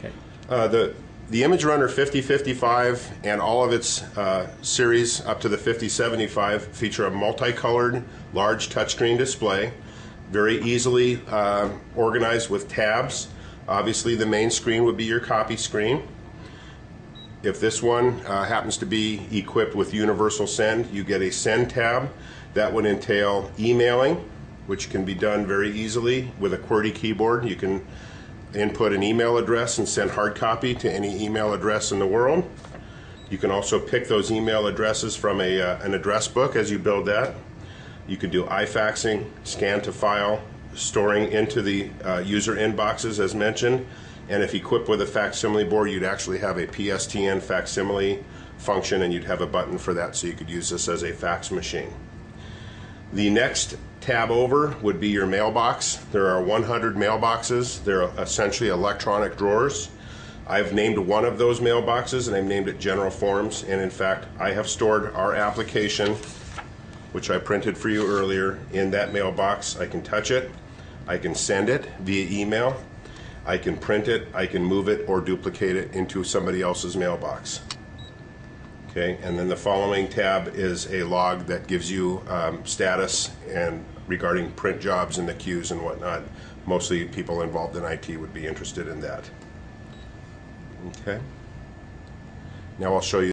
Okay. The Image Runner 5055 and all of its series up to the 5075 feature a multicolored large touchscreen display, very easily organized with tabs. Obviously the main screen would be your copy screen. If this one happens to be equipped with Universal Send, you get a Send tab. That would entail emailing, which can be done very easily with a QWERTY keyboard. You can input an email address and send hard copy to any email address in the world. You can also pick those email addresses from an address book as you build that. You can do iFaxing, scan to file, storing into the user inboxes as mentioned, and if equipped with a facsimile board, you'd actually have a PSTN facsimile function, and you'd have a button for that, so you could use this as a fax machine. The next tab over would be your mailbox. There are 100 mailboxes. They're essentially electronic drawers. I've named one of those mailboxes, and I've named it General Forms, and in fact I have stored our application, which I printed for you earlier, in that mailbox. I can touch it, I can send it via email, I can print it, I can move it or duplicate it into somebody else's mailbox. Okay, and then the following tab is a log that gives you status and regarding print jobs in the queues and whatnot. Mostly people involved in IT would be interested in that. Okay, now I'll show you